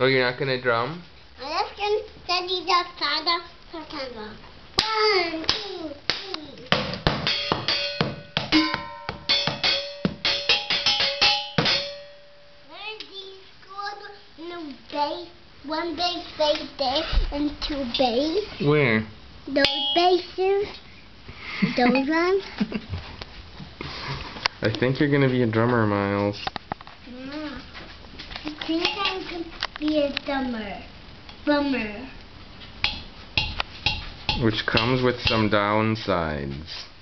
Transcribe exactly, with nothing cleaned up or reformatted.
Oh, you're not gonna drum? I'm just gonna study the saga September. One, two, three. There's these schools in a base, one big base there and two base. Where? Those bases. Those ones. I think you're gonna be a drummer, Myles. Yeah. I think I'm gonna be a drummer. Bummer. Which comes with some downsides.